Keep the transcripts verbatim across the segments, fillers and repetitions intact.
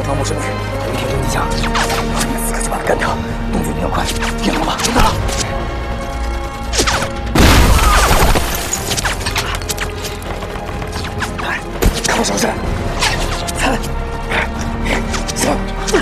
装陌生人，有一挺攻击枪，你们此刻就把他干掉，动作一定要快，听懂了吗？知道了。看我手势，三、四。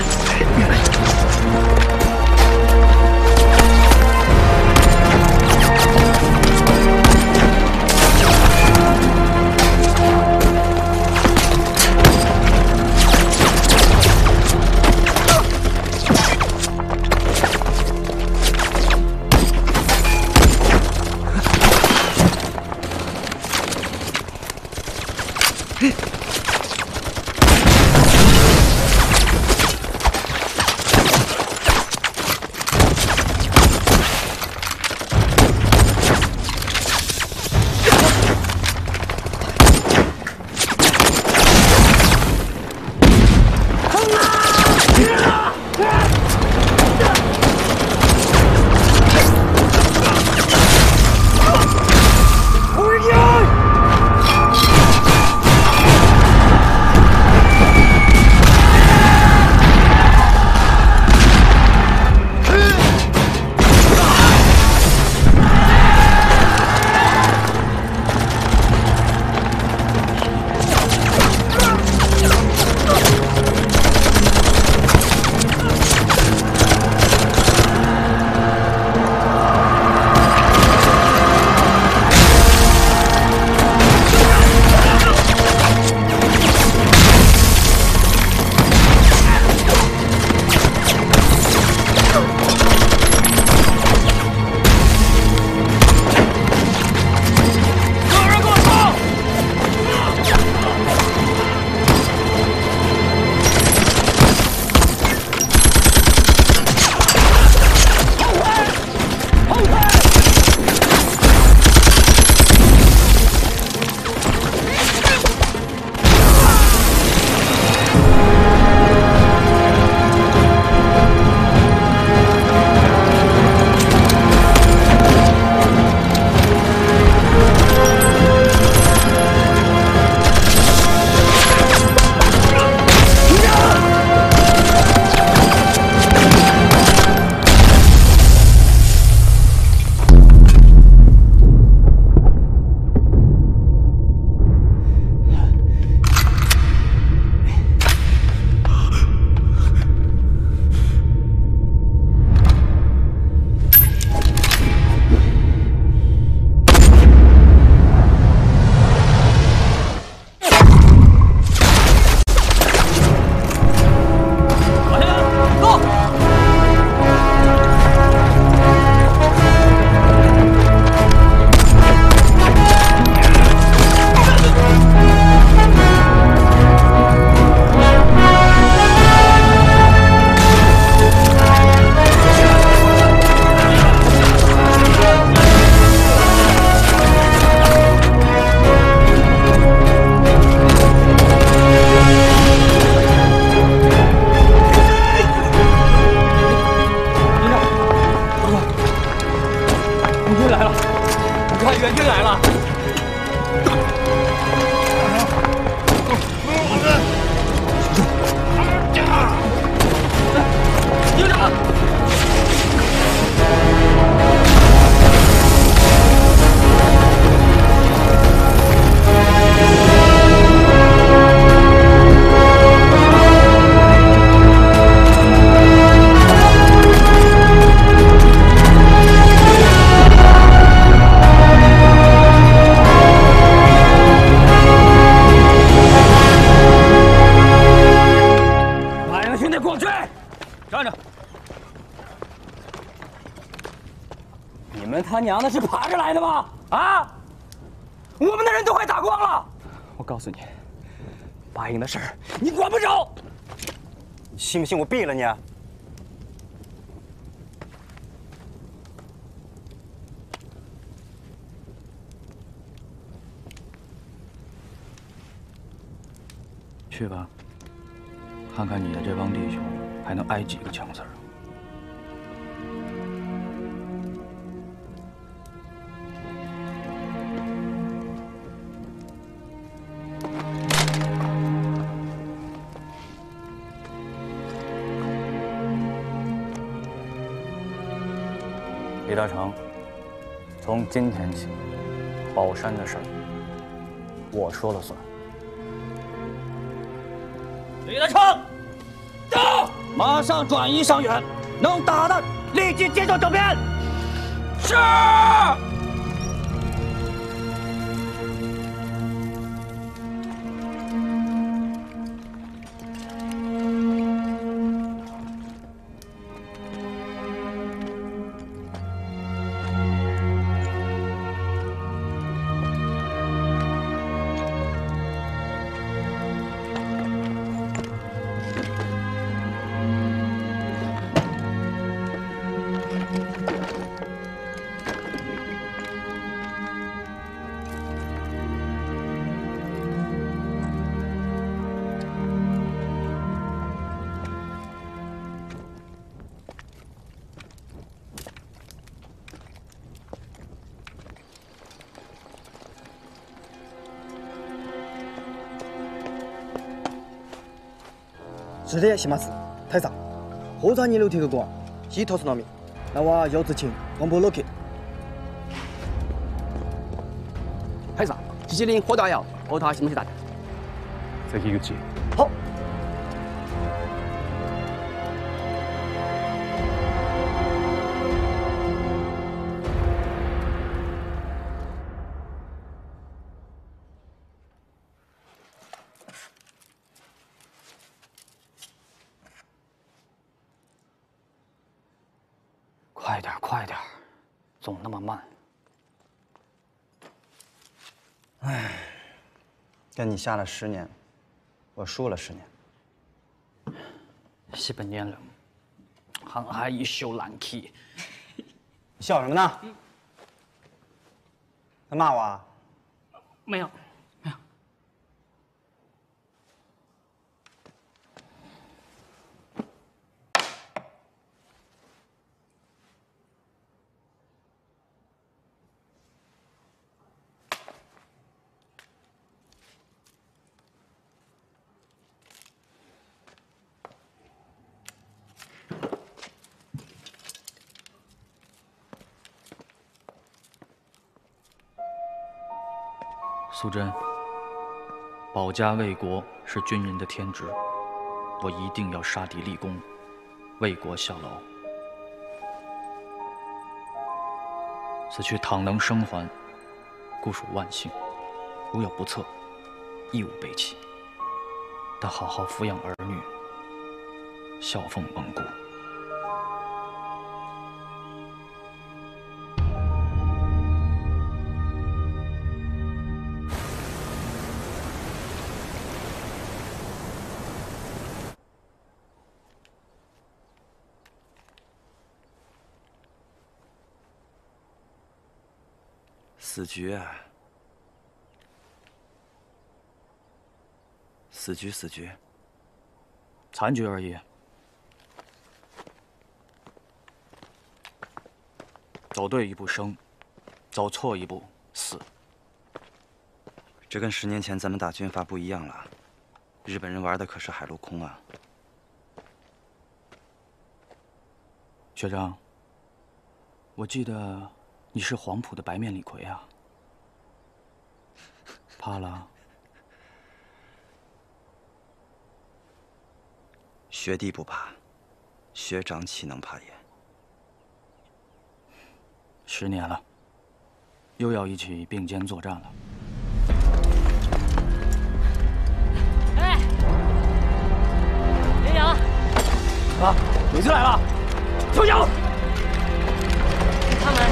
他娘的是爬着来的吗？啊！我们的人都快打光了。我告诉你，八营的事儿你管不着。 你信不信我毙了你？ 去吧，看看你的这帮弟兄还能挨几个枪刺儿。 李大成，从今天起，宝山的事儿我说了算。李大成，到！马上转移伤员，能打的立即接受整编。是。 是的，谢马斯，台上，后场二楼铁个国，西头是农民，那娃姚志清广播 lock。 台上，机器人火大窑，后头行不行大家？ 再给个接。 好。 快点，快点，总那么慢。 唉，跟你下了十年，我输了十年。 十八年了，航海一宿烂气。 笑什么呢？他骂我啊？ 没有，没有。苏珍，保家卫国是军人的天职，我一定要杀敌立功，为国效劳。此去倘能生还，固属万幸；如有不测，亦无悲戚。但好好抚养儿女，孝奉蒙古。 死局啊！死局，死局， 残局而已。走对一步生，走错一步死。 这跟十年前咱们打军阀不一样了，日本人玩的可是海陆空啊！ 学长，我记得你是黄埔的白面李逵啊，怕了？ 学弟不怕，学长岂能怕也？ 十年了，又要一起并肩作战了。 哎，连长， 啊，鬼子来了！求救！ 他们。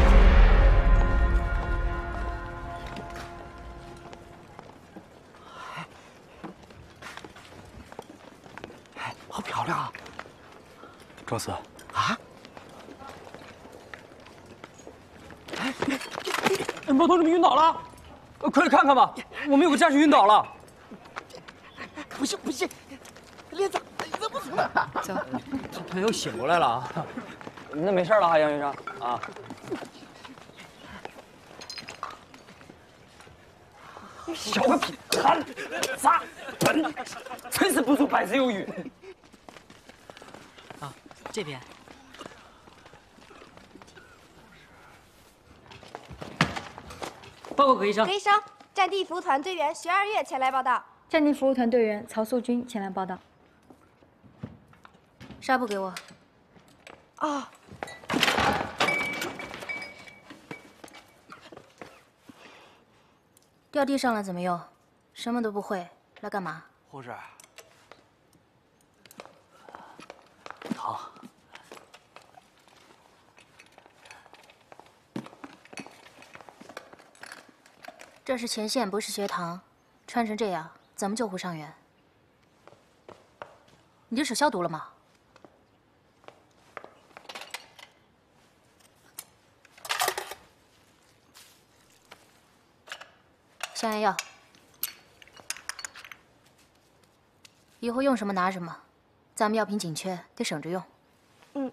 好漂亮啊！ 壮士啊！ 哎，毛头怎么晕倒了？快来看看吧，我们有个战士晕倒了。 不行不行，连长，忍不住了。 走， 他又醒过来了啊！那没事了哈，杨学长啊。小个痞憨杂笨，真是不出百事有余。 啊，这边。 报告葛医生。 葛医生，战地服务团队员徐二月前来报道。 战地服务团队员曹素君前来报道。 纱布给我。 哦。 掉地上了怎么用？什么都不会，来干嘛？ 护士，疼。 这是前线，不是学堂。穿成这样，怎么救护伤员？你的手消毒了吗？消炎药。以后用什么拿什么，咱们药品紧缺，得省着用。 嗯。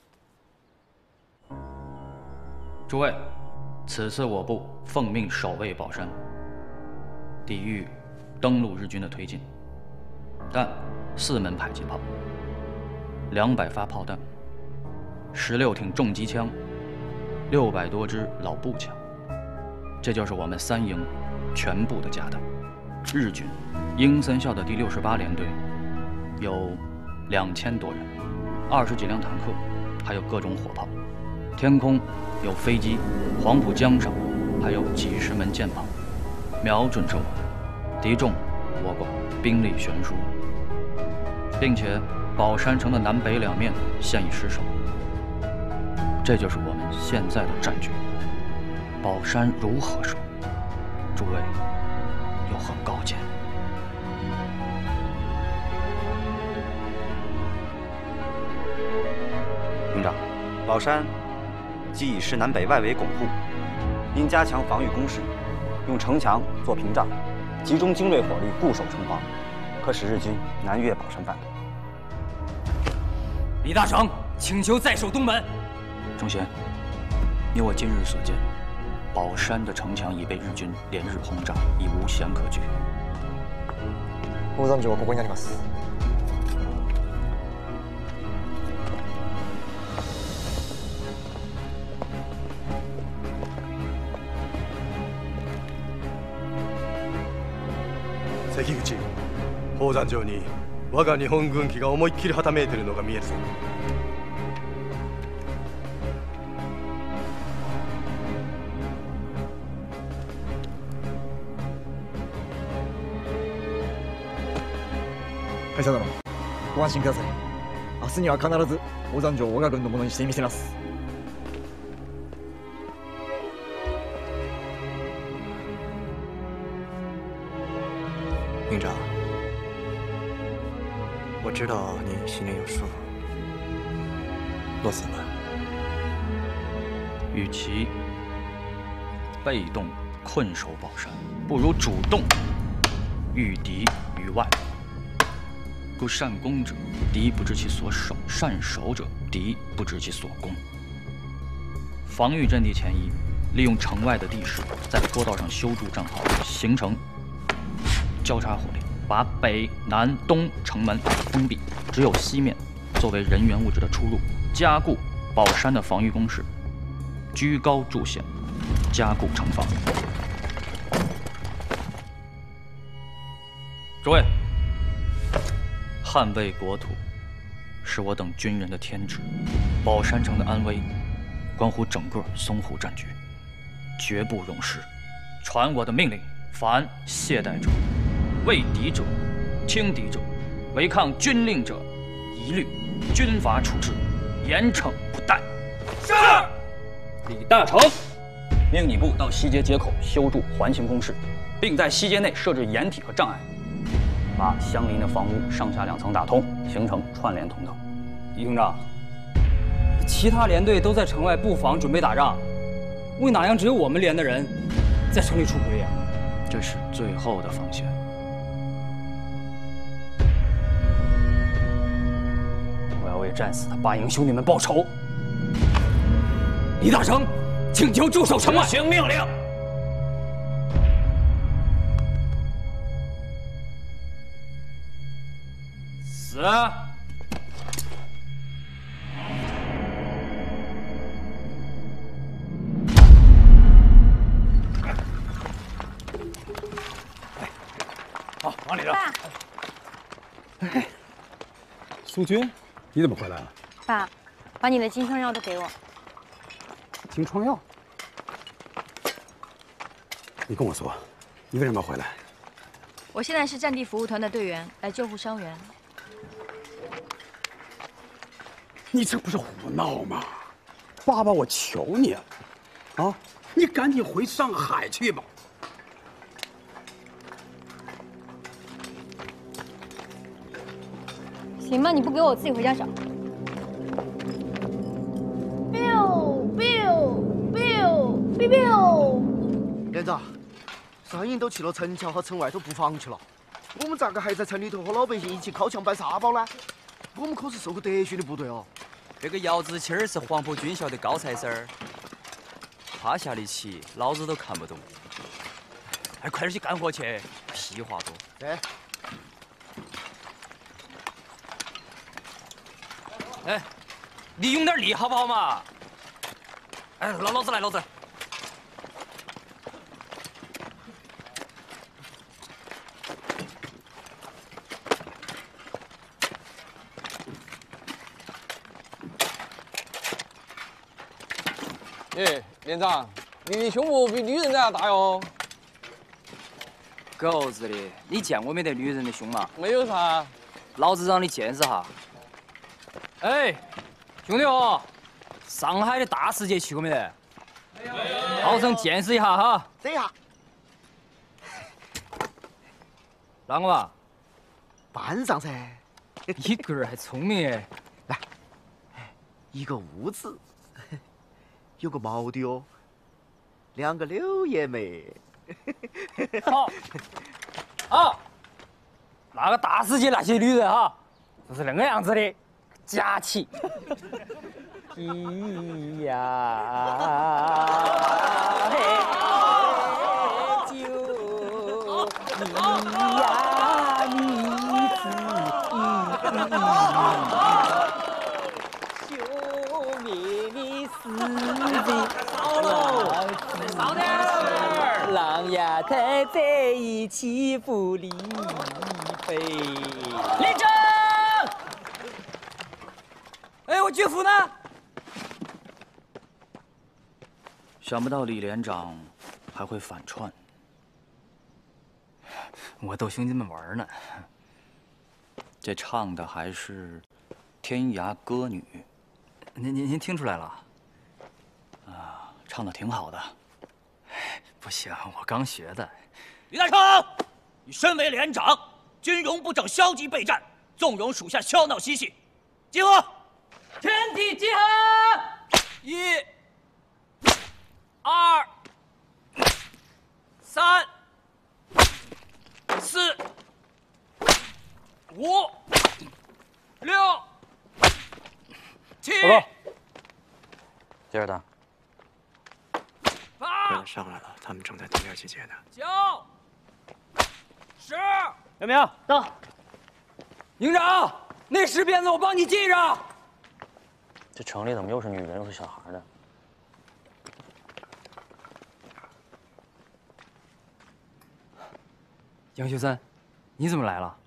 诸位，此次我部奉命守卫宝山，抵御登陆日军的推进。但四门迫击炮、两百发炮弹、十六挺重机枪、六百多支老步枪，这就是我们三营全部的家当。日军鹰三校的第六十八联队有两千多人，二十几辆坦克，还有各种火炮。天空有飞机，黄浦江上还有几十门舰炮，瞄准着我们。敌众我寡，兵力悬殊，并且宝山城的南北两面现已失守。这就是我们现在的战局。宝山如何守？诸位有何高见？ 营长，宝山既已是南北外围巩固，应加强防御工事，用城墙做屏障，集中精锐火力固守城防，可使日军南越宝山半岛。 李大成请求再守东门。 忠贤，依我今日所见，宝山的城墙已被日军连日轰炸，已无险可惧。 宝山城はここになります。 関口、宝山城に我が日本軍機が思いっきりはためいているのが見えるぞ。 大佐殿、ご安心ください。明日には必ず宝山城を我が軍のものにしてみせます。 营长，我知道你心里有数。落子了。 与其被动困守宝山，不如主动御敌于外。故善攻者，敌不知其所守；善守者，敌不知其所攻。防御阵地前移，利用城外的地势，在坡道上修筑战壕，形成交叉火力，把北、南、东城门封闭，只有西面作为人员物质的出入，加固宝山的防御工事，居高筑险，加固城防。诸位，捍卫国土是我等军人的天职，宝山城的安危关乎整个淞沪战局，绝不容失。传我的命令，凡懈怠者、畏敌者、轻敌者、违抗军令者，一律军法处置，严惩不贷。是。李大成，命你部到西街街口修筑环形工事，并在西街内设置掩体和障碍，把相邻的房屋上下两层打通，形成串联通道。 营长，其他连队都在城外布防，准备打仗，为哪样只有我们连的人在城里出不利啊？ 这是最后的防线。 我要为战死的八营兄弟们报仇。李大成，请求驻守城外。 执行命令。死！ 往里扔。 爸， 哎，苏军，你怎么回来了？ 爸，把你的金疮药都给我。 金疮药？你跟我说，你为什么要回来？ 我现在是战地服务团的队员，来救护伤员。 你这不是胡闹吗？爸爸，我求你了，啊，你赶紧回上海去吧。 行吧，你不给我，我自己回家找。 biu biu biu biu biu。 连长，上营都去了城墙和城外头布防去了，我们咋个还在城里头和老百姓一起靠墙摆沙包呢？我们可是受过德训的部队哦。 这个姚子清儿是黄埔军校的高材生儿，他下的棋老子都看不懂。哎，快点去干活去，屁话多。 对。 哎，你用点力好不好嘛？哎，老老子来，老子来。 哎，连长，你的胸部比女人还要大哟！ 狗子的，你见过没得女人的胸嘛？ 没有噻。 老子让你见识哈。哎，兄弟伙，上海的大世界去过没得？没有。好生见识一下哈。 这下。 啷个嘛？ 班上噻。 你个儿还聪明哎！ 来，一个屋子。有个毛的哦，两个柳叶眉。 好，好，那个大世界那些女人哈，就是那个样子的，假期。咿呀嘿就咿呀你子救命的死的。烧喽，烧点儿！狼牙太在一起不离飞。连长，哎，我岳父呢？ 想不到李连长还会反串。 我逗兄弟们玩呢。 这唱的还是天涯歌女。 您您您听出来了？ 啊，唱的挺好的。 不行，我刚学的。 李大成，你身为连长，军容不整，消极备战，纵容属下笑闹嬉戏。集合！ 全体集合！一、二、三、四、五、六、七。 接着打。 回来上来了，他们正在对面集结呢。 九、十，有没有到？营长，那十鞭子我帮你系上。 这城里怎么又是女人又是小孩的？ 杨学森，你怎么来了？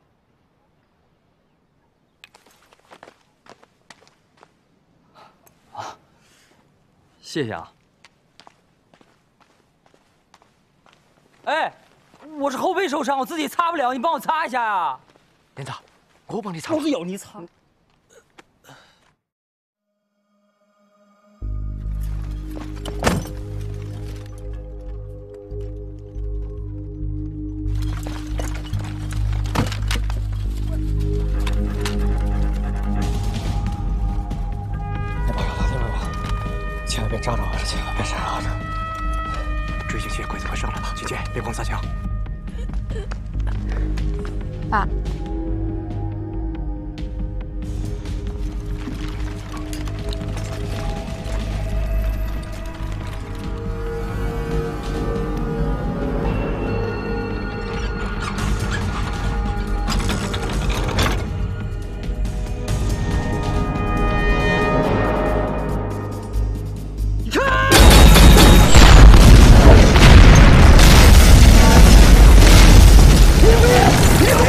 啊，谢谢啊。哎，我是后背受伤，我自己擦不了，你帮我擦一下呀。 连长，我帮你擦。 老子有你擦。 你马上打电话吧，千万别扎着我这，千万别杀着。追击器鬼子快上来了，姐姐别光撒枪。 爸。 你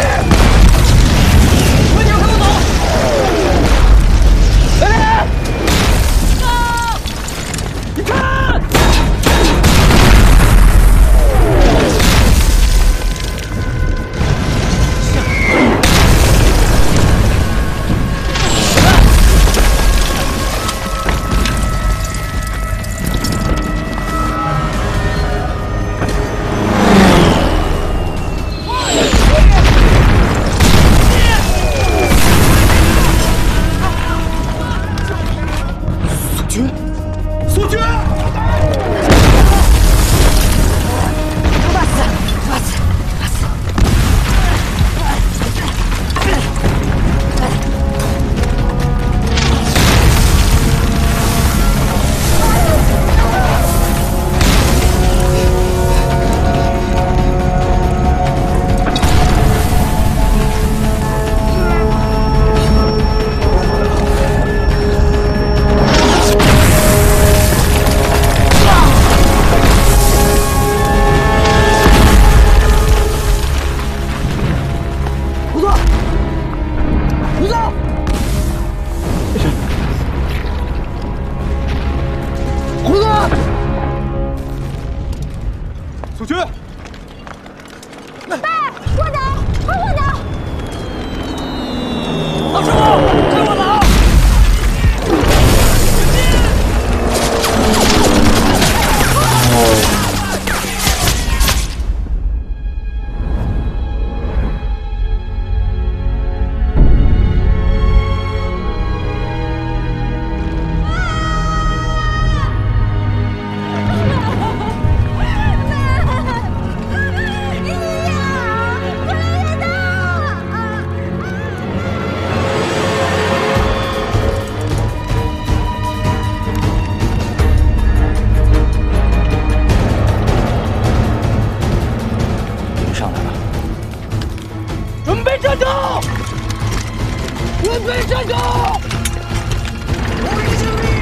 高！准备战斗！火力胜利！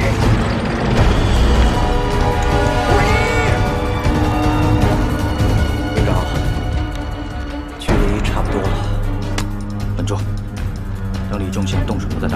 火力！ 队长，距离差不多了，稳住，整理重心，动手不再打。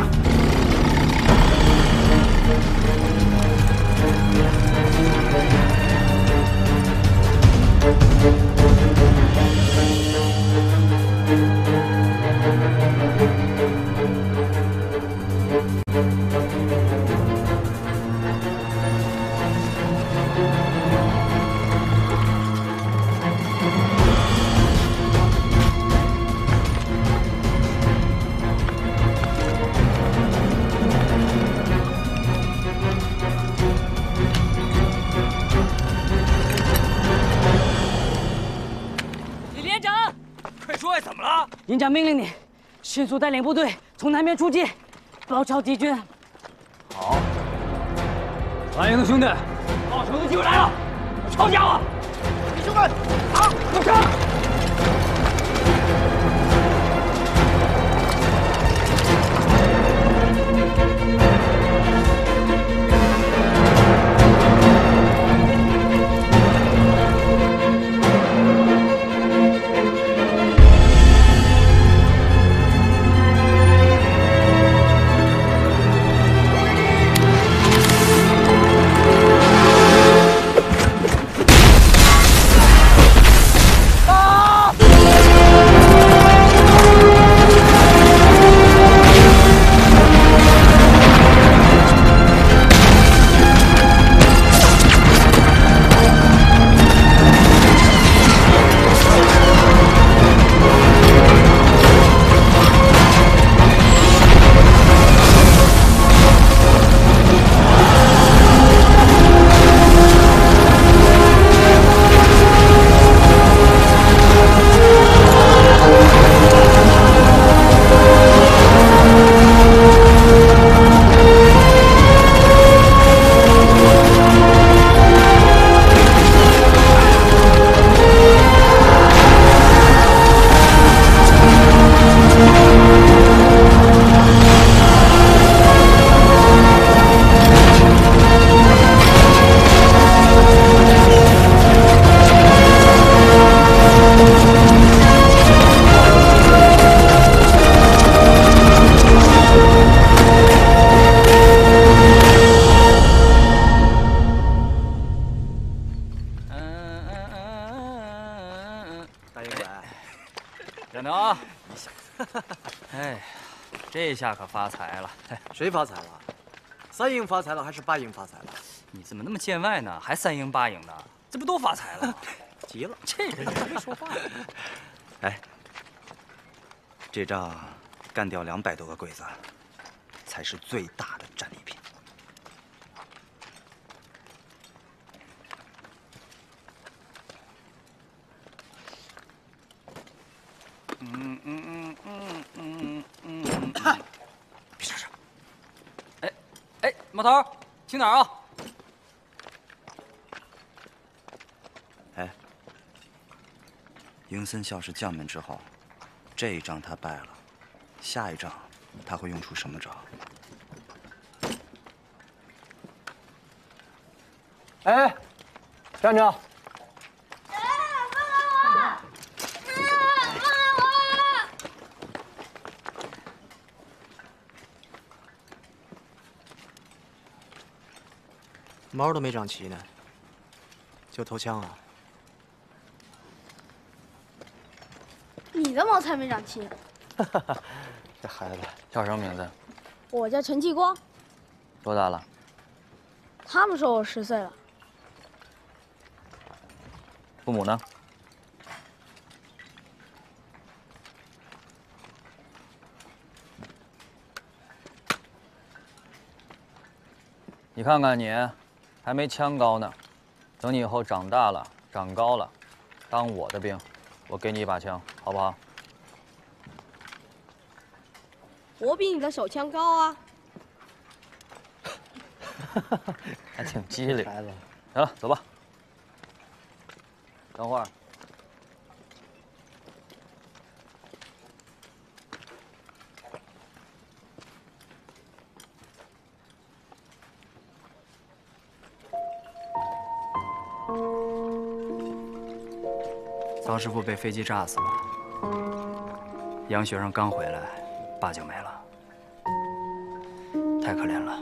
营长命令你，迅速带领部队从南边出击，包抄敌军。 好，蓝营的兄弟，报仇的机会来了，抄家伙！弟兄们，打，给我上！ 这下可发财了！ 谁发财了？三营发财了，还是八营发财了？ 你怎么那么见外呢？还三营八营的，这不都发财了吗？ 急了， 这人还没说话呢。 哎，这仗干掉两百多个鬼子，才是最大的战利品。 嗯嗯嗯嗯嗯嗯嗯。别吱声。哎哎，毛头，听哪儿啊？ 哎，营森校是将门之后，这一仗他败了，下一仗他会用出什么招？ 哎，站着！ 毛都没长齐呢，就投降啊？ 你的毛才没长齐。 这孩子叫什么名字？ 我叫陈继光。 多大了？ 他们说我十岁了。 父母呢？你看看你，还没枪高呢。等你以后长大了、长高了，当我的兵，我给你一把枪，好不好？ 我比你的手枪高啊！ 还挺机灵。孩子，行了，走吧。等会儿， 姚师傅被飞机炸死了，杨学生刚回来，爸就没了，太可怜了。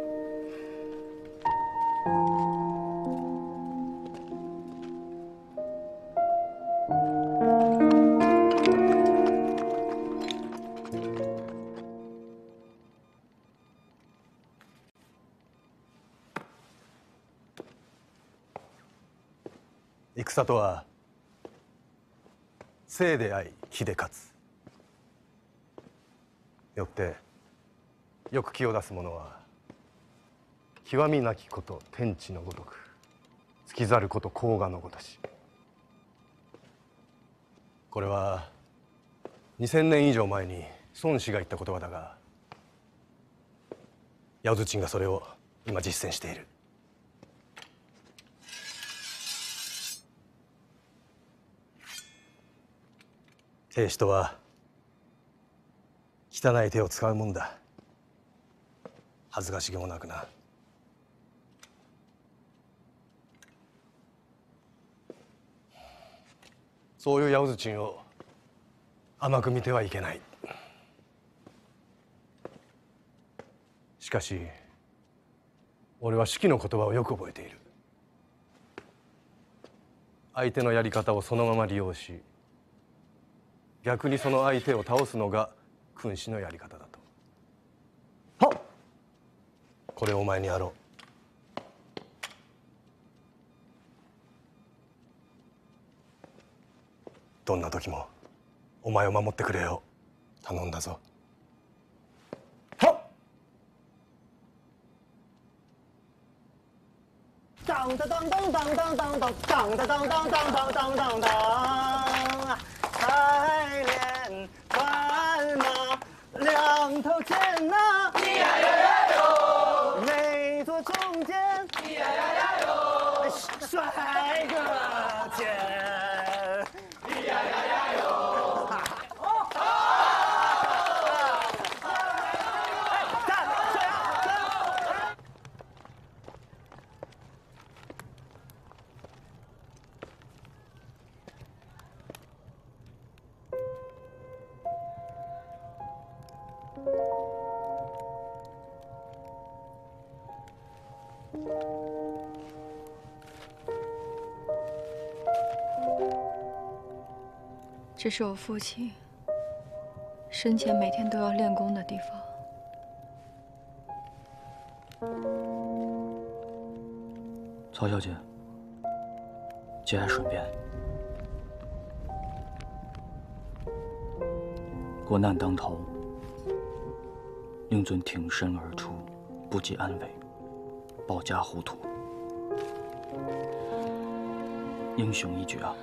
戦とは生であい気で勝つ。よってよく気を出す者は極みなきこと天地のごとく尽きざること黄河のごとし。これはにせんねん以上前に孫子が言った言葉だが、ヤオズチンがそれを今実践している。兵士とは汚い手を使うもんだ。恥ずかしげもなくな。そういうヤオズチンを甘く見てはいけない。しかし俺は子規の言葉をよく覚えている。相手のやり方をそのまま利用し、逆にその相手を倒すのが君子のやり方だと。はっ、これをお前にやろう。どんな時もお前を守ってくれよ。頼んだぞ。はっ。当当当当当当当当当当当当当当当当。开连斑马，两头尖呐，咿呀呀呀哟，每座中间，咿呀呀呀哟，帅哥剑，咿呀呀呀哟。 这是我父亲生前每天都要练功的地方。 曹小姐，节哀顺变。国难当头，令尊挺身而出，不计安危，保家护土，英雄一绝啊！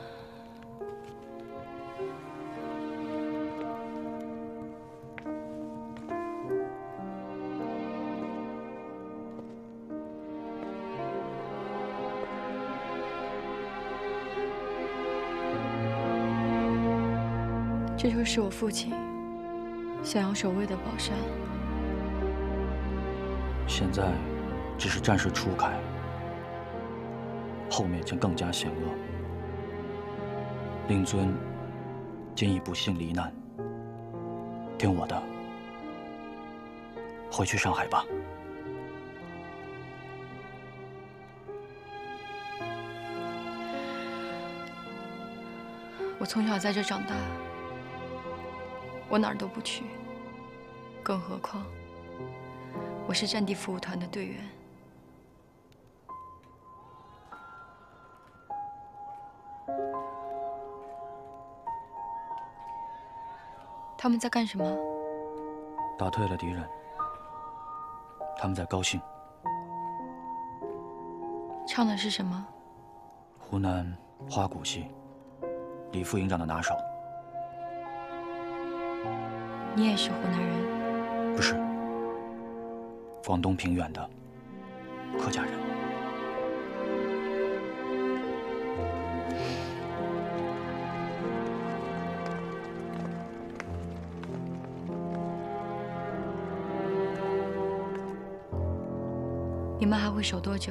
这就是我父亲想要守卫的宝山。 现在只是战事初开，后面将更加险恶。令尊今已不幸罹难，听我的，回去上海吧。 我从小在这长大，我哪儿都不去，更何况我是战地服务团的队员。他们在干什么？ 打退了敌人，他们在高兴。 唱的是什么？ 湖南花鼓戏，李副营长的拿手。 你也是湖南人？ 不是，广东平远的客家人。 你们还会守多久？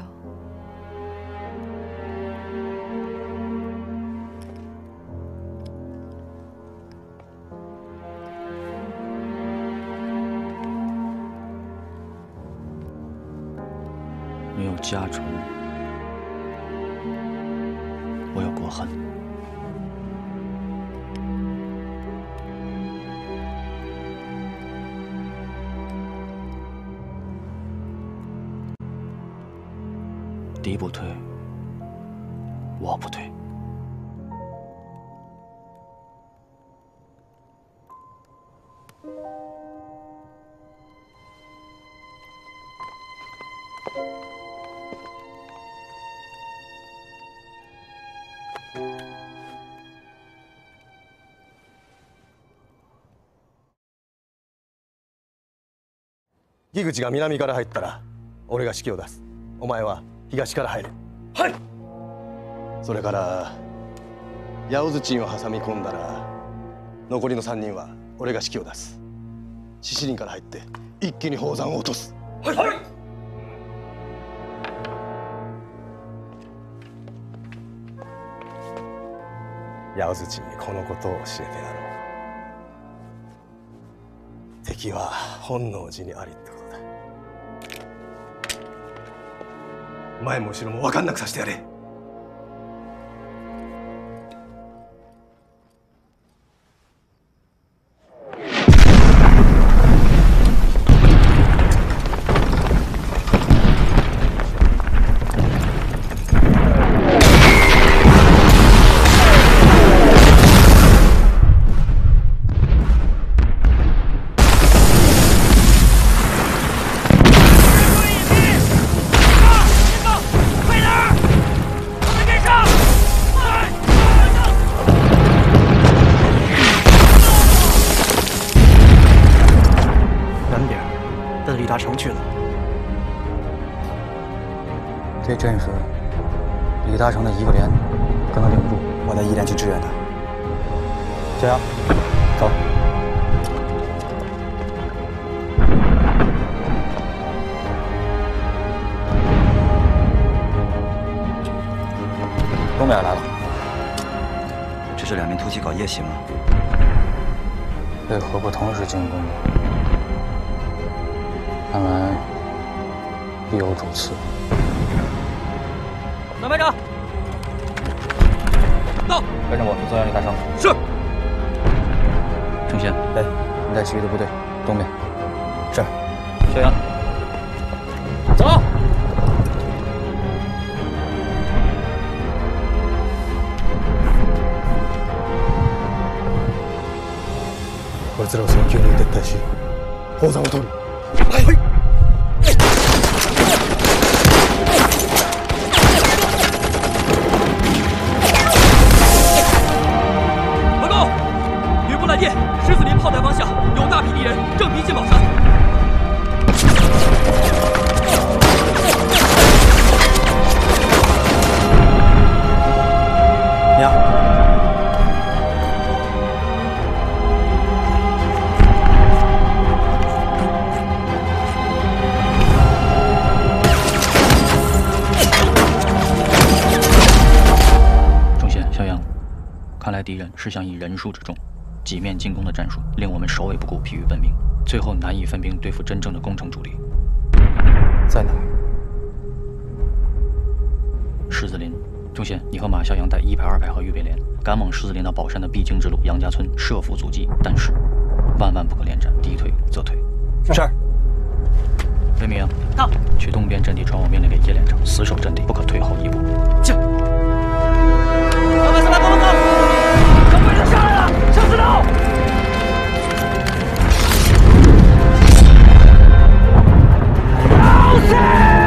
没有家仇，我有国恨。敌不退，我不退。 木口が南から入ったら俺が指揮を出す。お前は東から入れ。はい。それから八百槌を挟み込んだら残りの三人は俺が指揮を出す。獅子林から入って一気に宝山を落とす。はい。はい。八百槌にこのことを教えてやろう。敵は本能寺にありってことだ。前も後ろも分かんなくさせてやれ。 这阵势，李大成的一个连可能领不住， 我带一连去支援他。 小杨，走。东边来了， 这是两面突袭搞夜袭吗？ 为何不同时进攻呢？看来必有主次。 南排长，到， 跟着我去增援李大成。 是。 程贤，哎，你带其余的部队东面。 是。 小杨， 走。 こいつらを早急に撤退し、宝山を取る。はい。 狮子林炮台方向有大批敌人正逼近宝山。 娘， 钟贤、肖阳，看来敌人是想以人数之众。 几面进攻的战术令我们首尾不顾，疲于奔命，最后难以分兵对付真正的攻城主力。 在哪儿？ 狮子林，钟贤，你和马孝阳带一排、二排和预备连赶往狮子林到宝山的必经之路杨家村，设伏阻击。但是，万万不可恋战，敌退则退。 是。 魏明， 到。 去东边阵地传我命令给叶连长，死守阵地，不可退后一步。 进。三百、三百，报告！正规的下来了。 上刺刀！老死！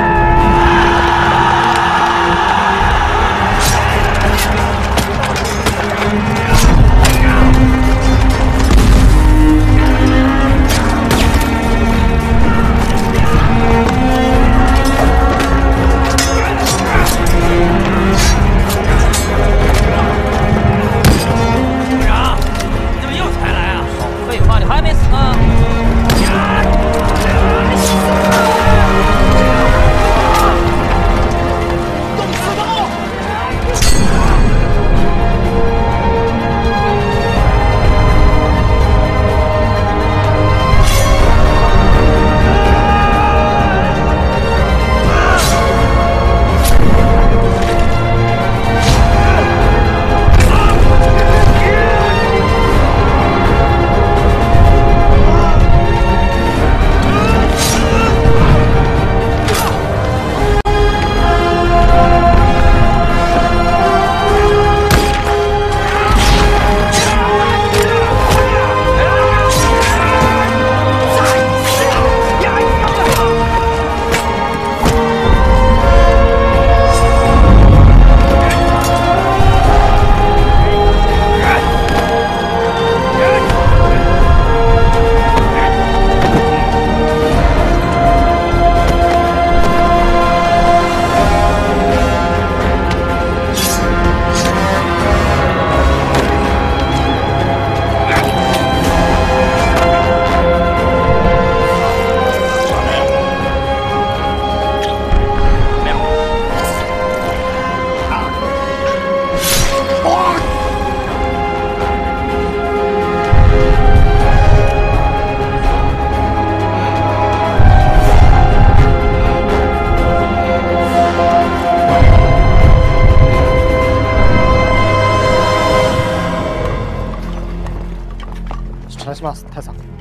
还没死呢！ 动刺刀！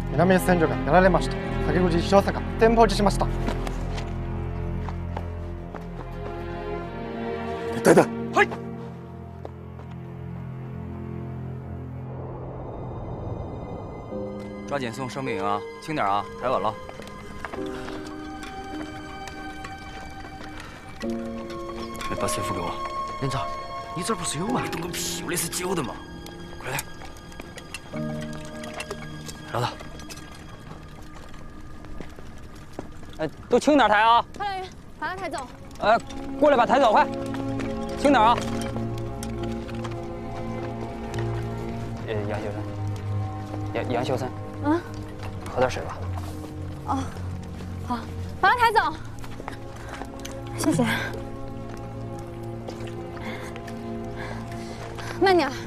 南 S 戦場がやられました。先口少佐が前方持しました。 等等， 嘿。抓紧送生命营啊，轻点啊，抬稳了。 来，把随服给我。 连长，你这不是有吗？ 动个屁！我那是旧的嘛。快点，绕道。 哎，都轻点抬啊！ 快来人，把他抬走。 哎，过来把抬走，快，轻点啊！呃，杨秀山，杨杨秀山， 嗯， 喝点水吧。 哦，好，把他抬走。谢谢。慢点，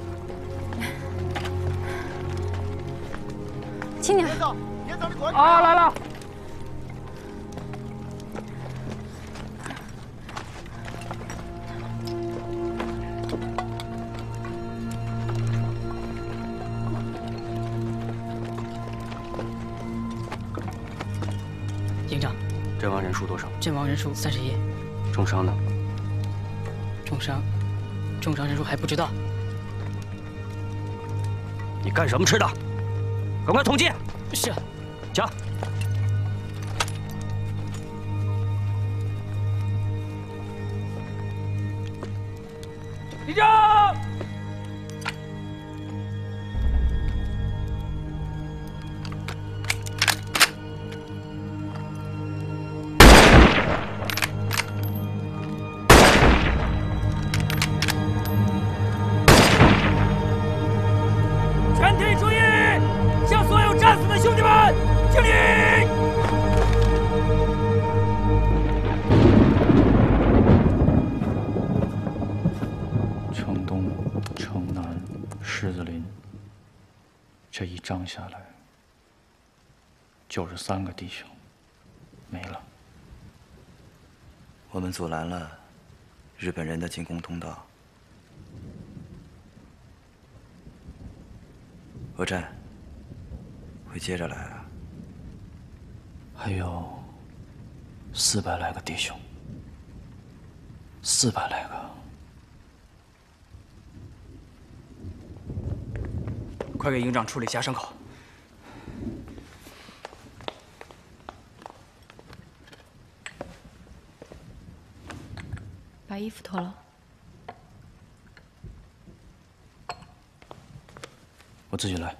轻点。 连长，连长，你快！ 啊，来了。 营长，阵亡人数多少？ 阵亡人数三十一。 重伤呢？ 重伤，重伤人数还不知道。 你干什么吃的？赶快统计。 是。 讲。 立正。全体注意，向所有战死的兄弟们敬礼！ 城东、城南、狮子林，这一仗下来，就是三个弟兄没了。 我们阻拦了日本人的进攻通道。俄战会接着来啊！ 还有四百来个弟兄，四百来个， 快给营长处理下伤口。 把衣服脱了。 我自己来。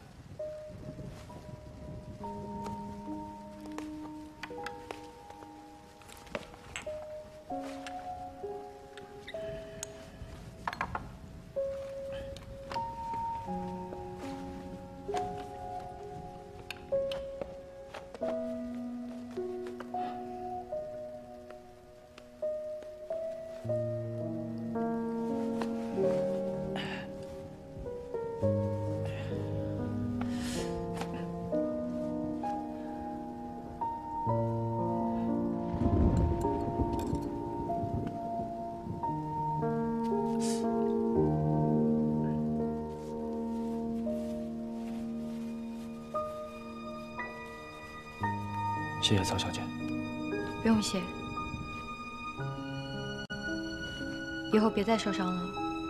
谢谢曹小姐。 不用谢，以后别再受伤了。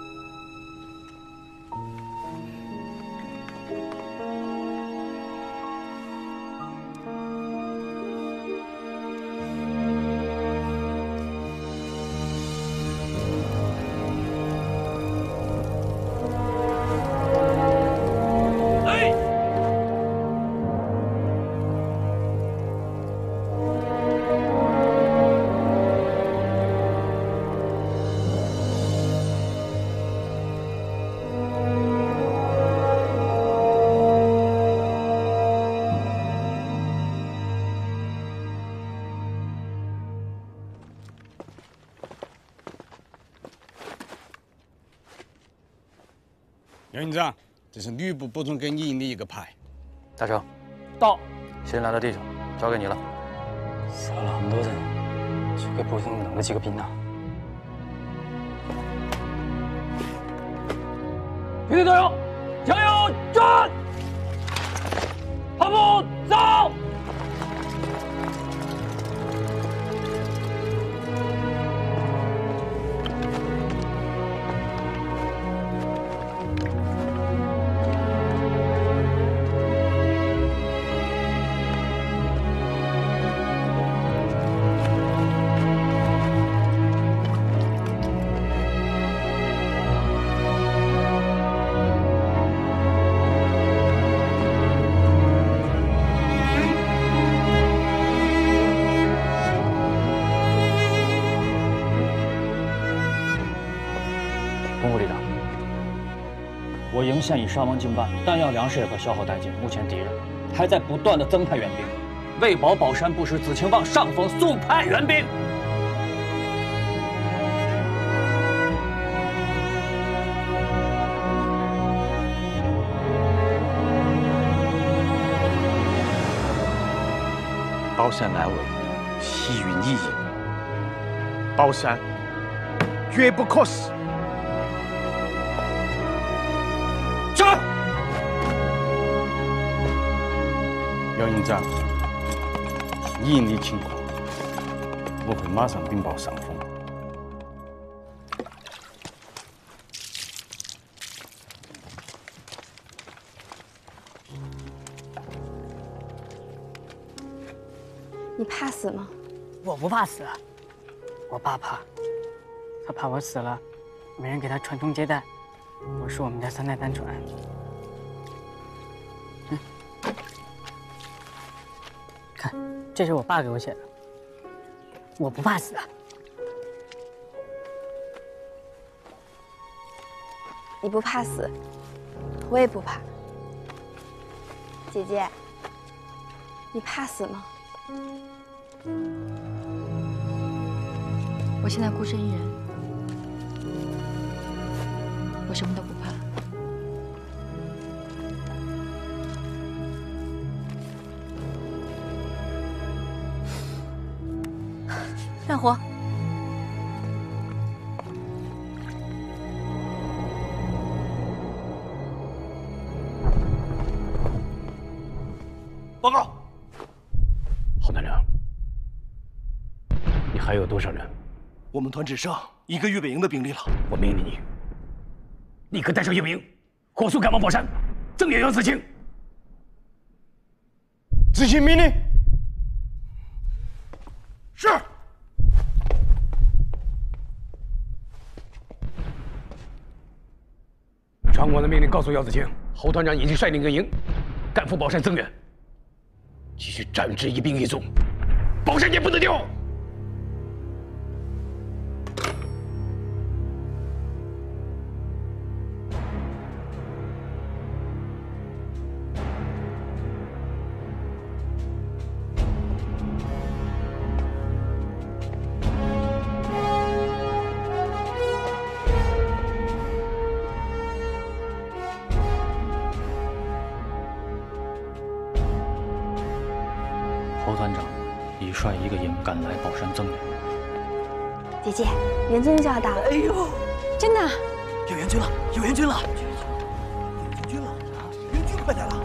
杨营长，这是吕布补充给你印的一个牌。 大成， 到。 新来的弟兄，交给你了。 死了那么多人，就给部兄弄了几个兵呐。兄弟加油，加油，战！跑步！ 们现已伤亡近半，弹药粮食也快消耗殆尽。目前敌人还在不断的增派援兵，为保宝山不失，子卿望上峰速派援兵。 宝山安危，系于你也。宝山绝不可失。是。姚营长，你营的情况，我会马上禀报上峰。 你怕死吗？ 我不怕死，我爸怕，他怕我死了，没人给他传宗接代。我是我们家三代单传。嗯，看，这是我爸给我写的。我不怕死。 你不怕死，我也不怕。姐姐，你怕死吗？ 我现在孤身一人，我什么都不怕。 战火， 报告。 侯团长，你还有多少人？ 我们团只剩一个预备营的兵力了。 我命令你，立刻带上预备营，火速赶往宝山，增援姚子卿。执行命令。是。长官的命令告诉姚子卿，侯团长已经率领个营赶赴宝山增援，继续战至一兵一卒，宝山也不能丢。 侯团长已率一个营赶来宝山增援。 姐姐，援军就要到了。 哎呦， 真的？ 有援军了，有援军了，有援军了，援军快来了！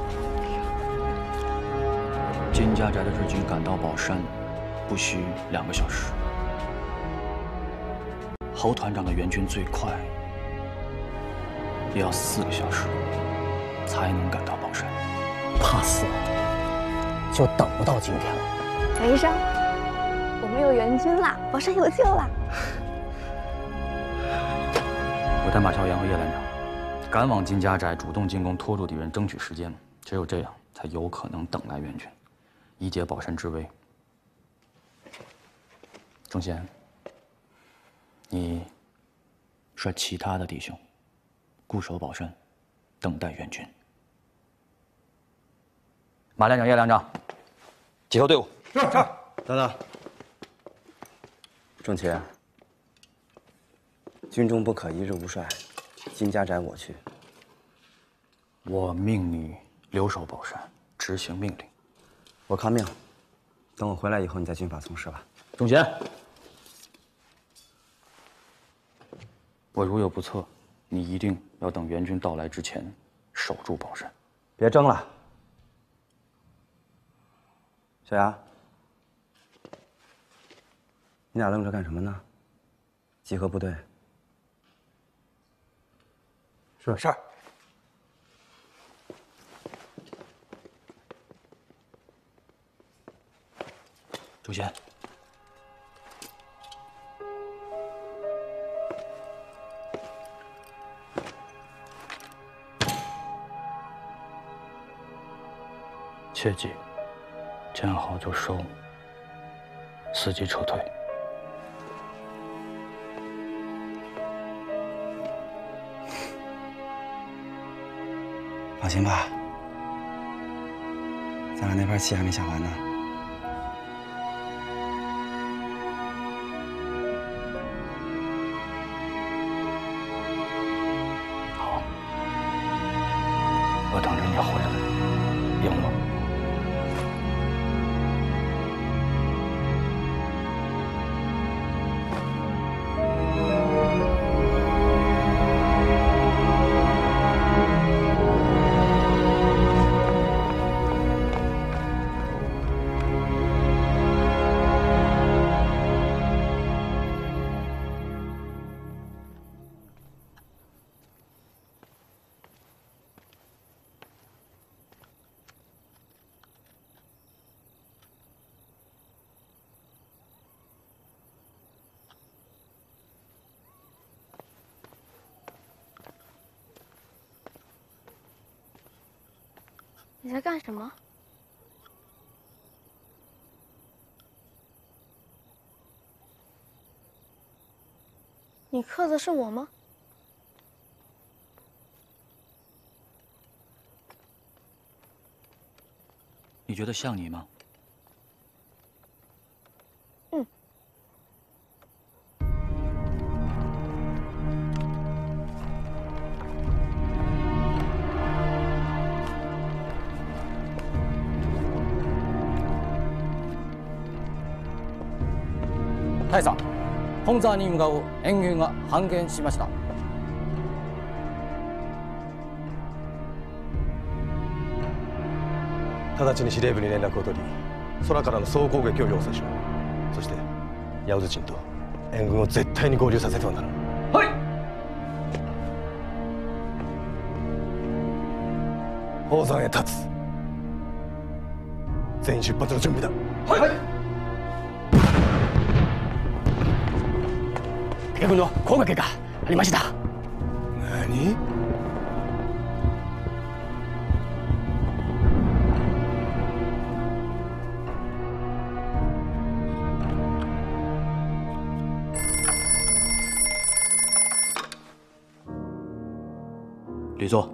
金家宅的日军赶到宝山，不需两个小时。侯团长的援军最快也要四个小时才能赶到宝山。 怕死了，就等不到今天了。 蒋医生，我们有援军了，宝山有救了。 我带马啸阳和叶连长赶往金家宅，主动进攻，拖住敌人，争取时间。只有这样，才有可能等来援军，以解宝山之危。钟贤，你率其他的弟兄固守宝山，等待援军。马连长、叶连长，集合队伍。 是是。等等，仲奇，军中不可一日无帅，金家宅我去。 我命你留守宝山，执行命令。 我抗命。等我回来以后，你再军法从事吧。 仲贤，我如有不测，你一定要等援军到来之前守住宝山， 别争了。小牙，你俩愣着干什么呢？集合部队。 是是。 仲贤，切记，见好就收，伺机撤退。 放心吧，咱俩那盘棋还没下完呢。 好，我等着你回来，赢了。 你在干什么？你克的是我吗？ 你觉得像你吗？ 嗯。 大佐、本沢に向かう援軍が半減しました。 直ちに司令部に連絡を取り、空からの総攻撃を要請しろ。そして、ヤオズチンと援軍を絶対に合流させてはならぬ。 はい。 宝山へ立つ。全員出発の準備だ。 はい。敵軍の攻撃がありました。 何？ 吕座，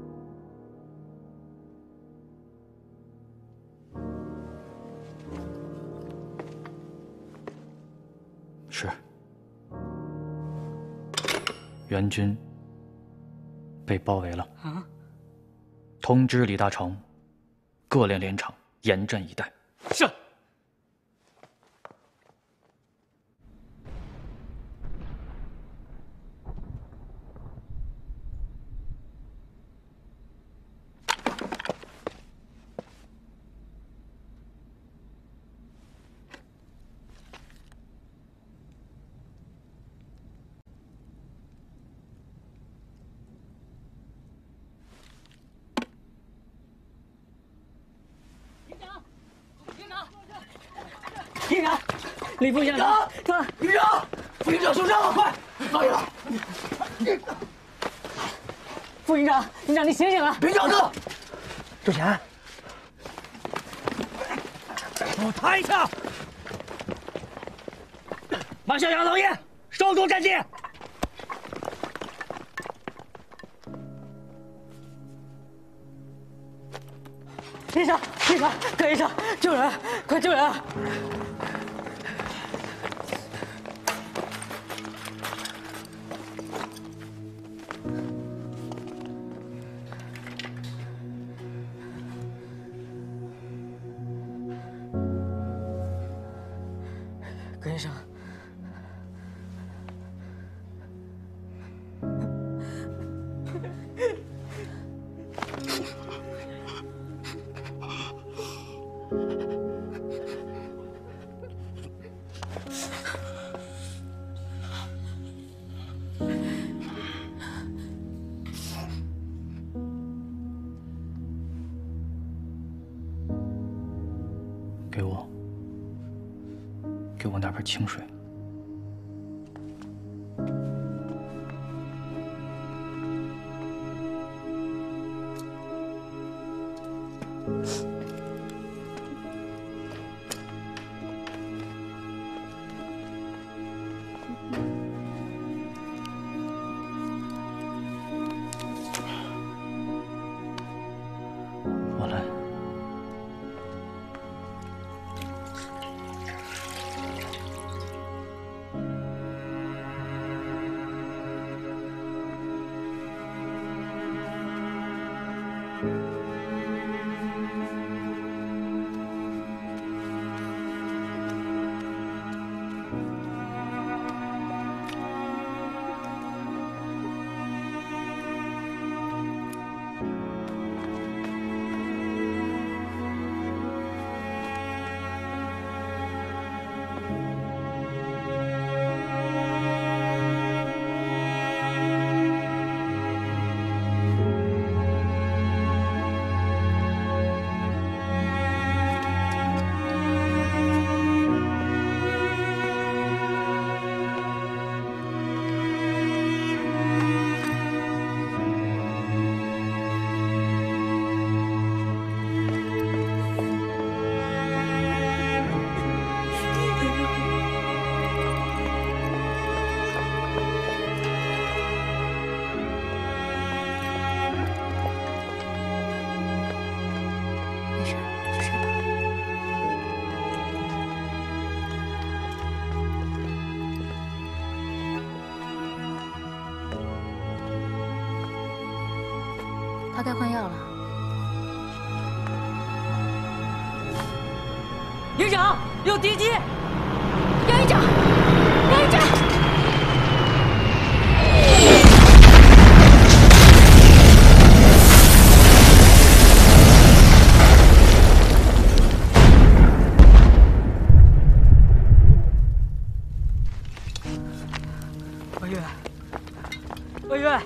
是。援军被包围了。 啊！ 通知李大成，各连连长严阵以待。 是。营长，李副营长，他营长，副营长受伤了，快放下！副营长，营长你醒醒啊！ 别叫哥， 周全， 给我抬下！马上杨老爷，收住战绩！ 医生，医生，葛医生，救人，快救人！葛医生， 给我，给我那盆清水。 他该换药了。 营长，有敌机！ 杨营长，杨营长！ 文月，文月，啊！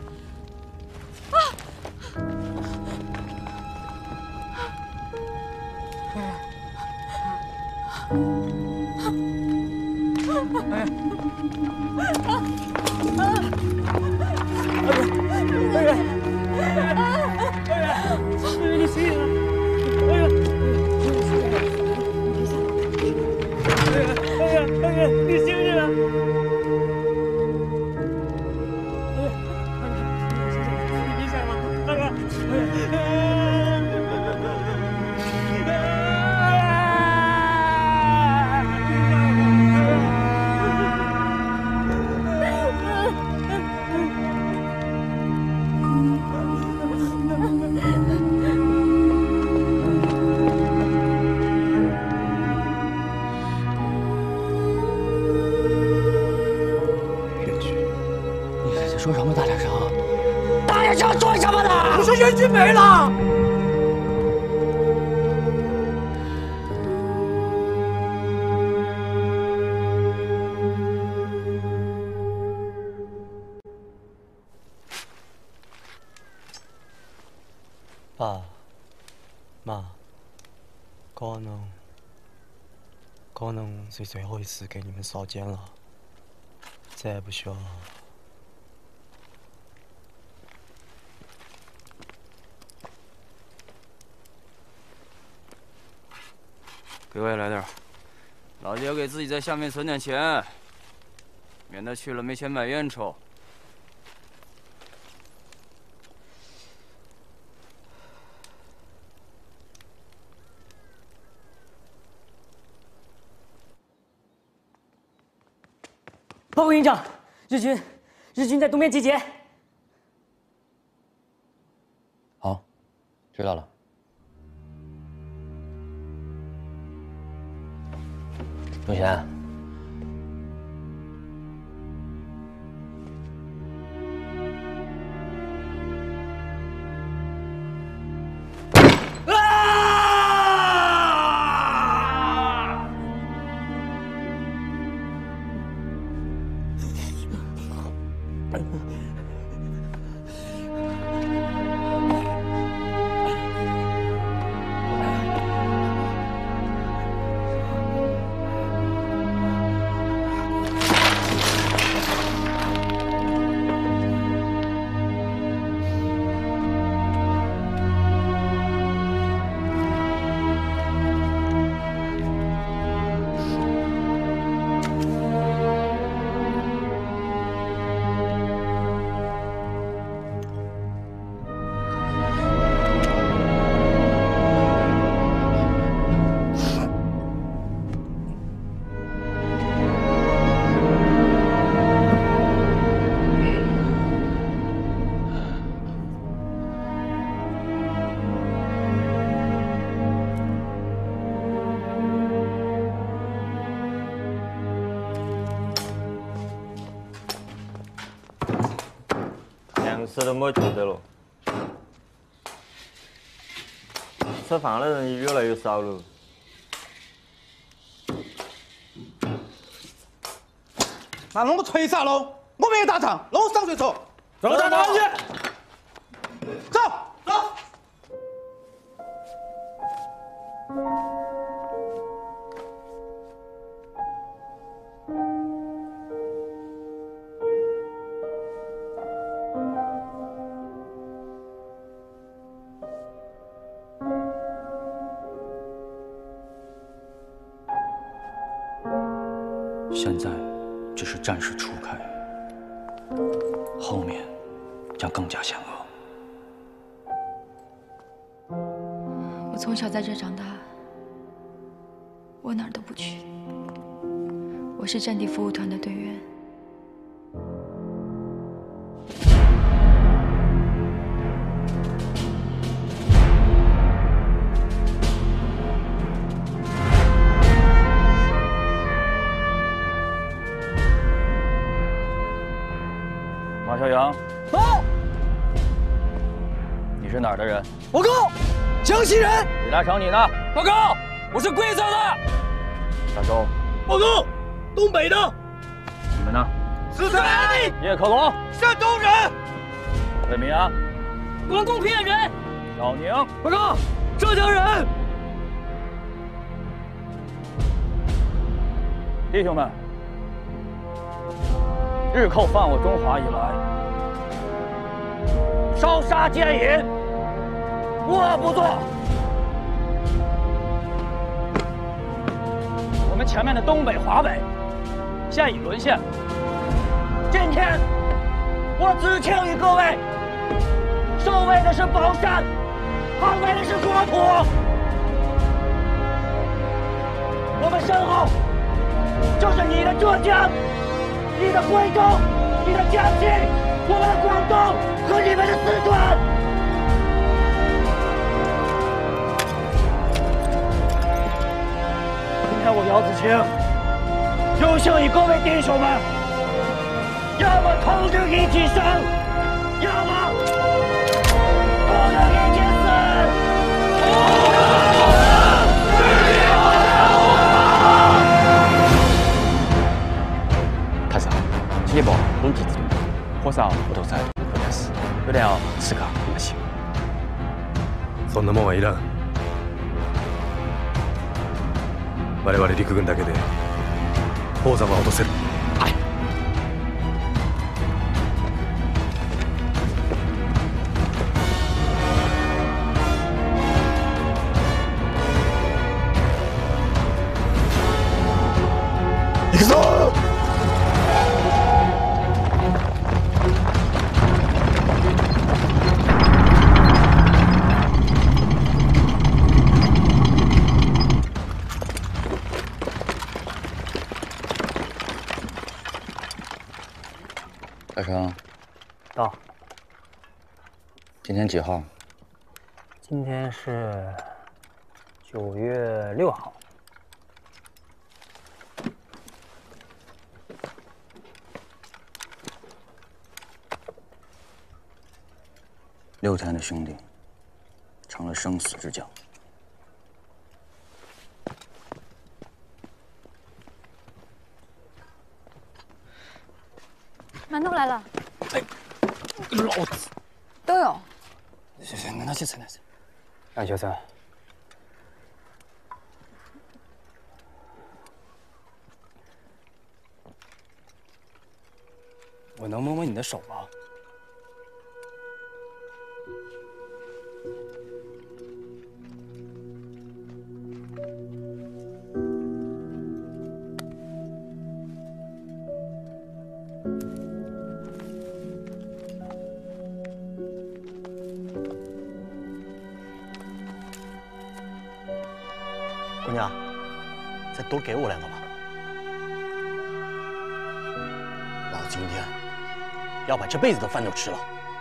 说什么大点声！ 大点声说什么呢？ 我说援军没了。 爸妈，可能可能是最后一次给你们扫肩了，再也不需要。 给我也来点儿，老姐给自己在下面存点钱，免得去了没钱买烟抽。 报告营长，日军，日军在东边集结。 好，知道了。 钟贤， 粮食都没缺的了，吃饭的人也越来越少了。 那弄个锤啥喽？我没有打仗，弄上水错。 走打哪去？ 走走。 现在只是战事初开，后面将更加险恶。 我从小在这长大，我哪儿都不去。我是战地服务团的队员。 小杨， 报。 你是哪儿的人？ 报告，江西人。 李大成，你呢？ 报告，我是贵州的。 大周。 报告，东北的。 你们呢？ 四川的。 叶克龙。 山东人。 魏明阳。 广东平安人。 赵宁。 报告，浙江人。 弟兄们，日寇犯我中华以来，烧杀奸淫，无恶不作。我们前面的东北、华北现已沦陷。今天，我只请于各位，守卫的是宝山，捍卫的是国土。我们身后就是你的浙江，你的贵州，你的江西，我们的广东和你们的四川。今天我姚子青有幸与各位弟兄们，要么同日一起生，要么同日一起死。 太上，请你报攻击之中，火烧不头山不但是，有了刺客不行。 そんなもんはいらん。我々陸軍だけで宝山は落とせる。はい。行くぞ！ 大成， 到。 今天几号？ 今天是九月六号。 六天的兄弟，成了生死之交。 馒头来了。 哎，老子都有。 行行，拿去吃拿去。 安学生， 我能摸摸你的手吗？ 姑娘，再多给我两个吧。老子今天要把这辈子的饭都吃了。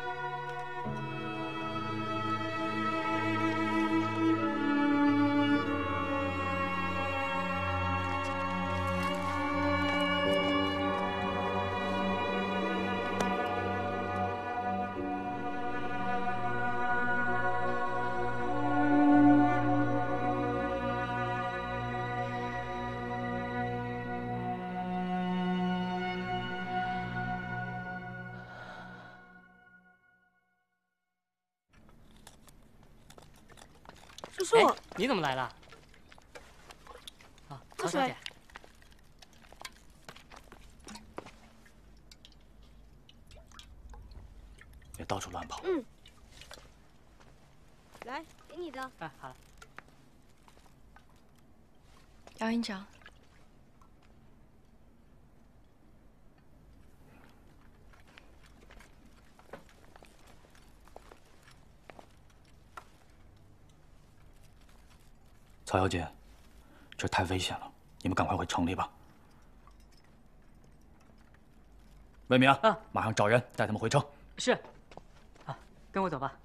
叔叔， 哎，你怎么来了？啊，曹小姐， 别到处乱跑。 嗯，来，给你的。 哎，好了。 姚营长， 曹小姐，这太危险了，你们赶快回城里吧。魏明啊，马上找人带他们回城。 是。啊，跟我走吧。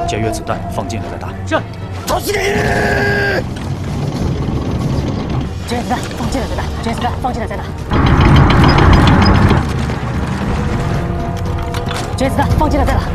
节约子弹，放近了再打。 是。 老司机。 节约子弹，放近了再打。节约子弹，放近了再打。节约子弹，放近了再打。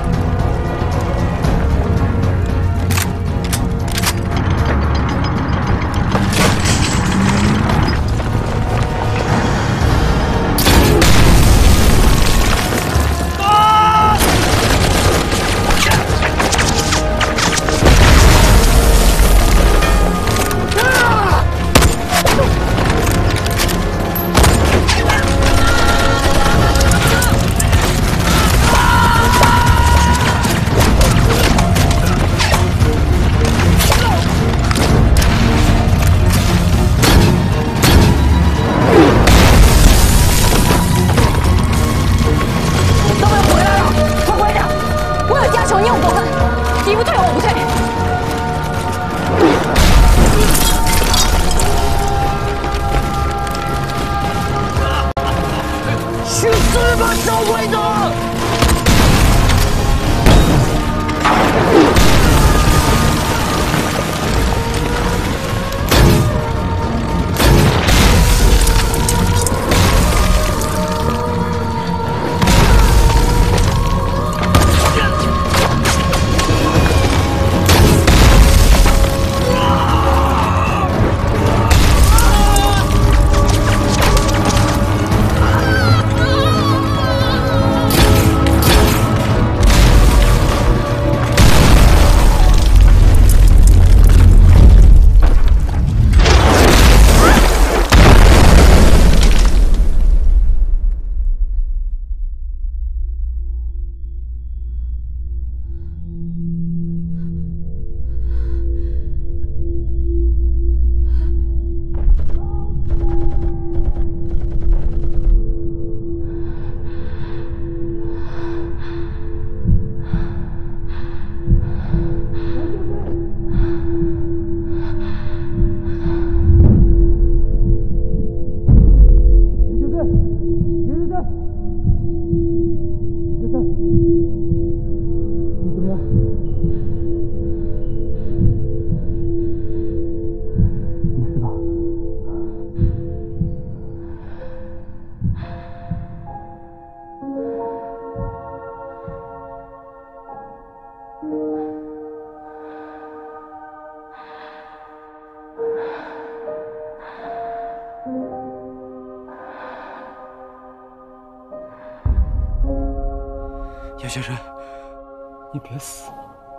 叶先生，你别死！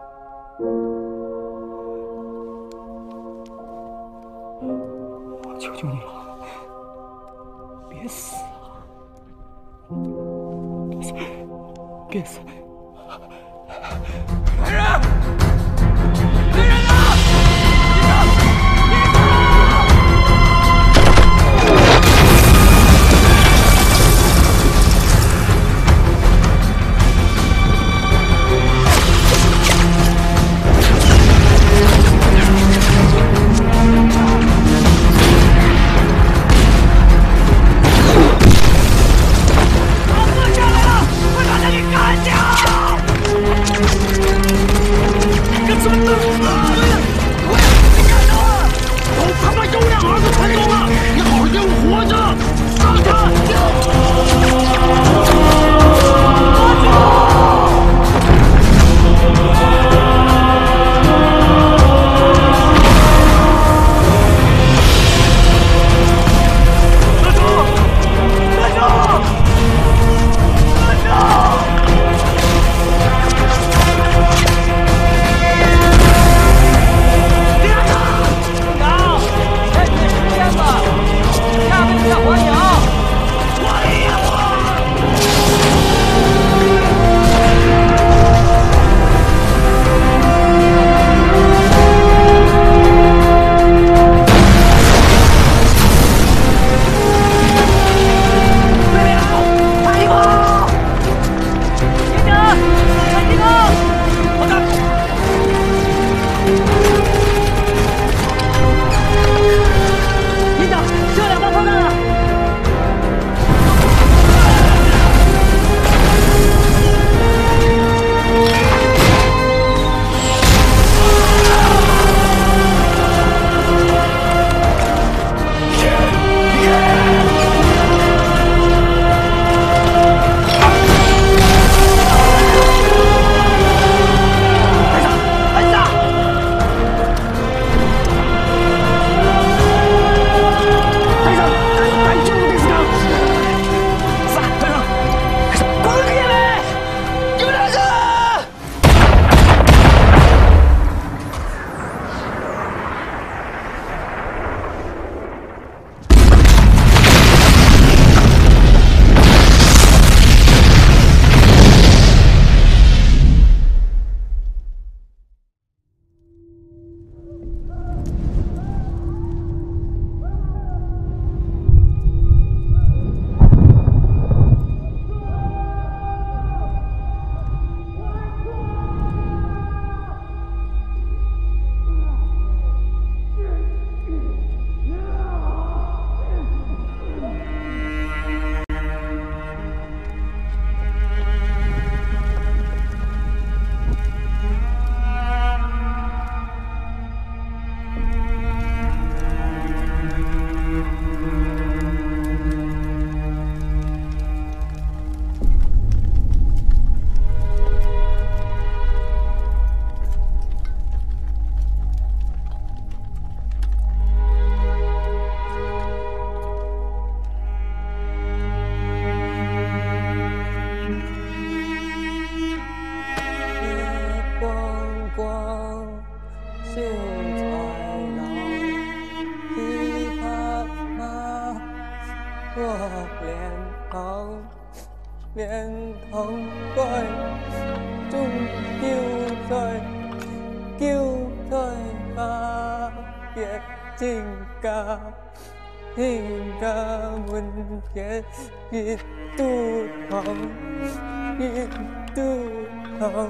我求求你了，别死啊！别死！别死！来人！来人啊！ 下来了，快把他给干掉！ 光，秀才郎，琵琶马，我脸庞，脸庞怪，中丢在，丢在那边金嘎。 应该问天一肚汤，一肚汤。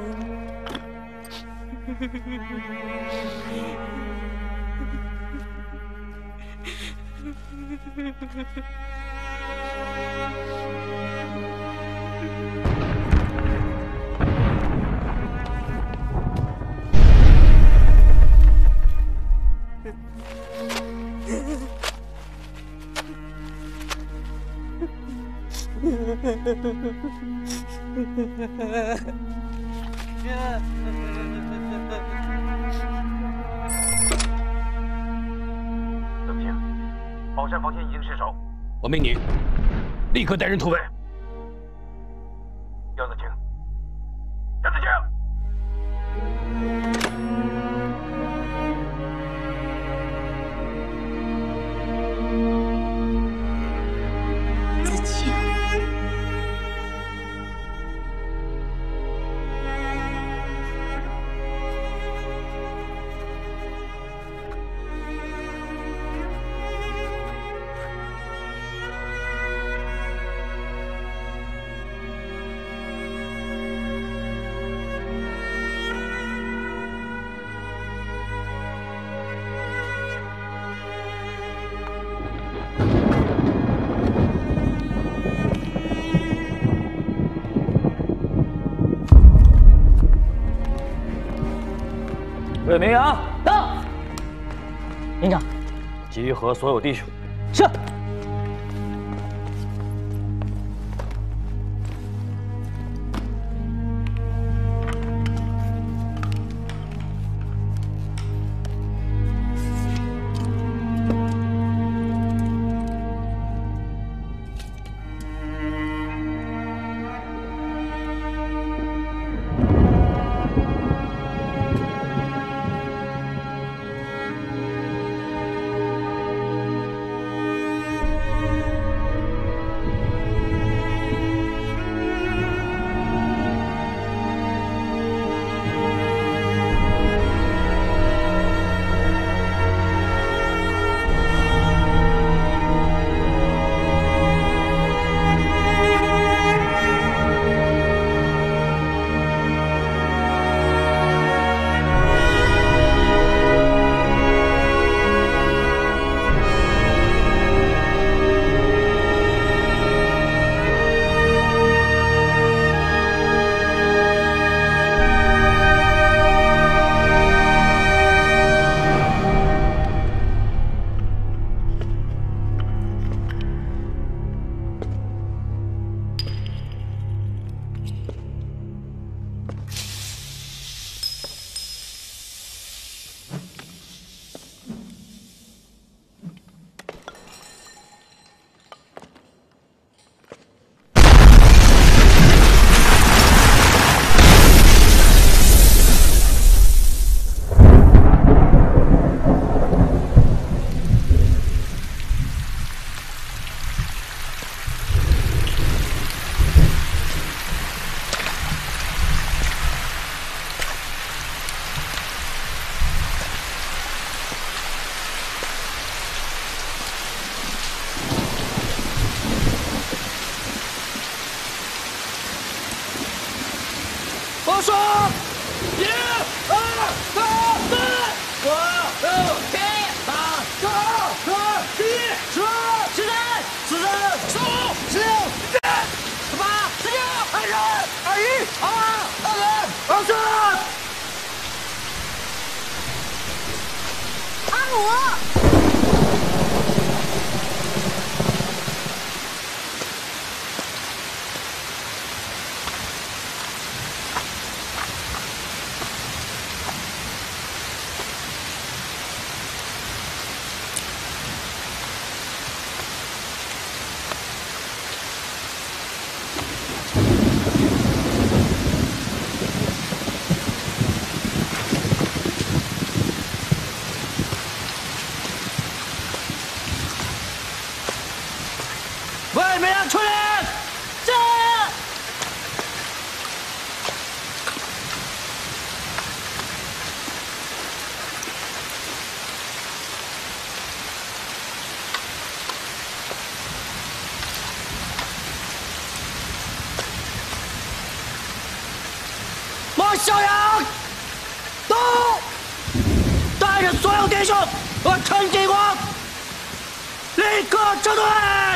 邓青，宝山防线已经失守，我命你立刻带人突围。姚子清，姚子清。 魏明阳， 到。营长， 集合所有弟兄。 是。 阳出领，战！马小阳，到！带着所有弟兄和陈继光，立刻撤退！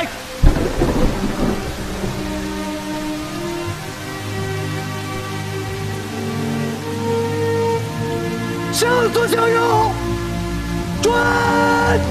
向左向右，转！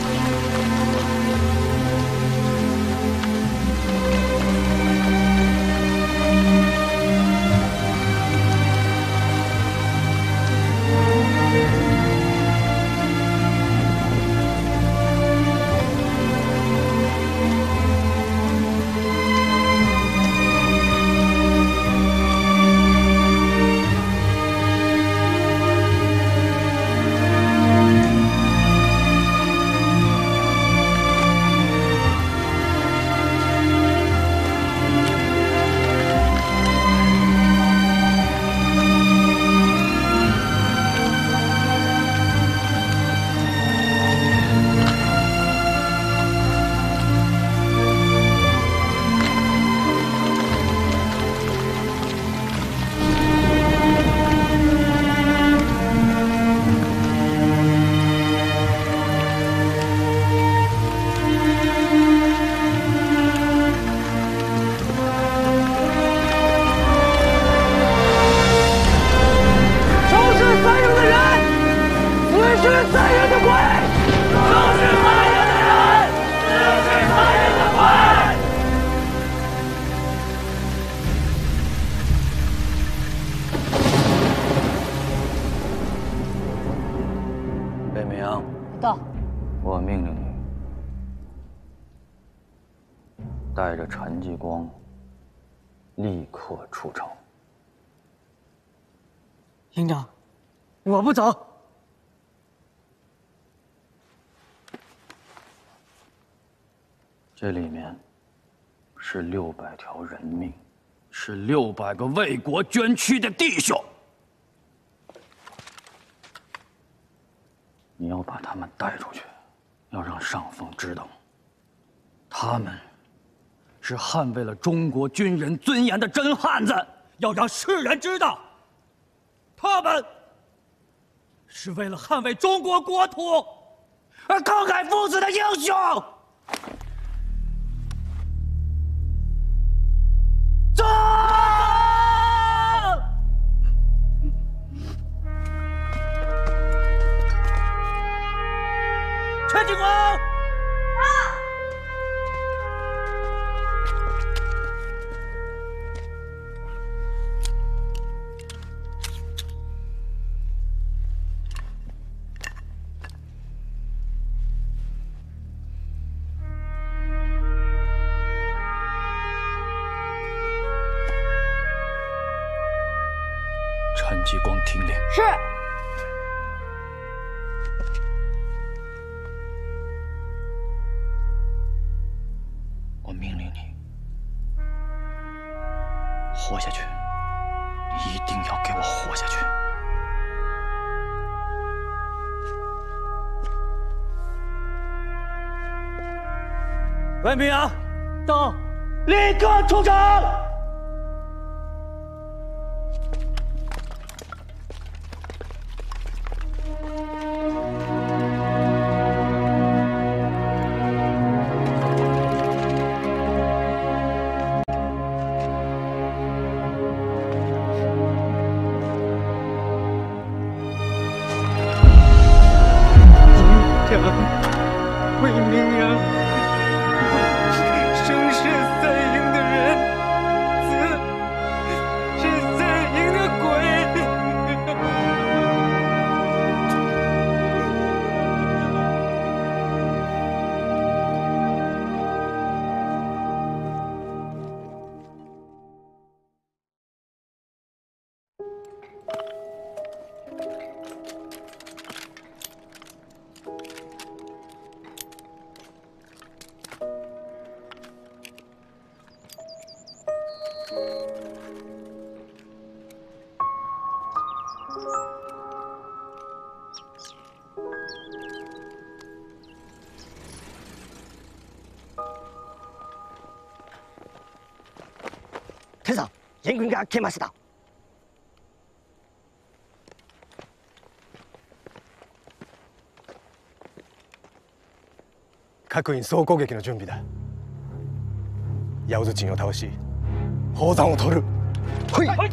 我命令你，带着陈继光立刻出城。 营长，我不走。 这里面是六百条人命，是六百个为国捐躯的弟兄。你要把他们带出去，要让上峰知道，他们是捍卫了中国军人尊严的真汉子。 要让世人知道，他们是为了捍卫中国国土而慷慨赴死的英雄。走！陈继光。啊！ 陈继光听令。 是。 我命令你活下去，你一定要给我活下去。 文平阳，到，立刻出城！ 为名扬，生是三营的人，死是三营的鬼。 天さん、援軍が来ました。 各員総攻撃の準備だ。八百津陣を倒し、宝山を取る。はい。はい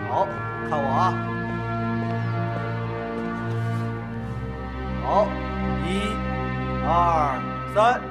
好，看我啊！好，一、二、三。